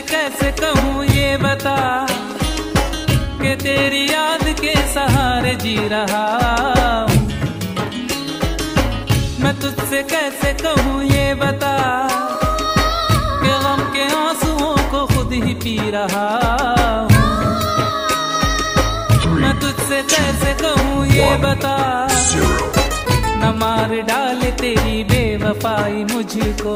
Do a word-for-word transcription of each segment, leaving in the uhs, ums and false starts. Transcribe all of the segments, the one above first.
कैसे कहूँ ये बता कि तेरी याद के सहारे जी रहा हूँ। मैं तुझसे कैसे कहूँ ये बता कि गम के आंसुओं को खुद ही पी रहा हूँ। मैं तुझसे कैसे कहूँ ये बता न मार डाले तेरी बेवफाई मुझको।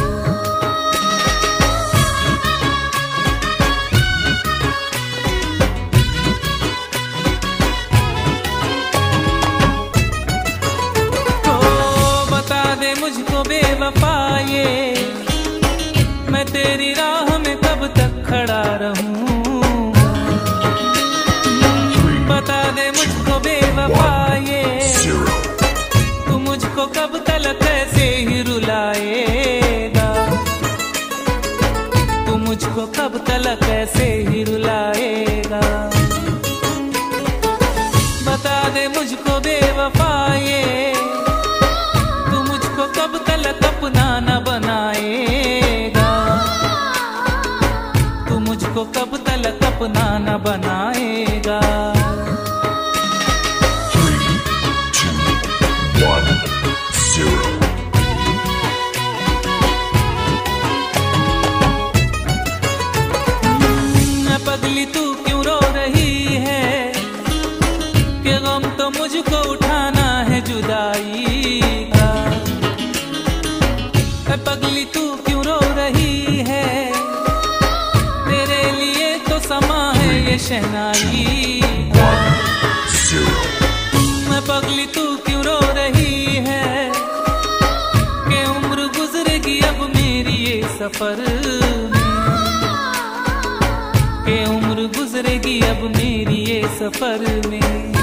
मुझको बेवफा ये मैं तेरी राह में कब तक खड़ा रहूं। बता दे मुझको बेवफा ये तू मुझको कब तक ऐसे ही रुलाएगा। तू मुझको कब तक ऐसे ही रुलाएगा। बता दे मुझको बेवफा ये कब तलक अपना न बनाएगा। तू मुझको कब तलक अपना न बनाएगा। पगली तू क्यों रो रही है कि गम तो मुझको उठाना है जुदाई का। पगली तू क्यों रो रही है तेरे लिए तो समा है ये शहनाई का। मैं पगली तू क्यों रो रही है कि उम्र गुजरेगी अब मेरी ये सफर में। कि उम्र गुजरेगी अब मेरी ये सफर में।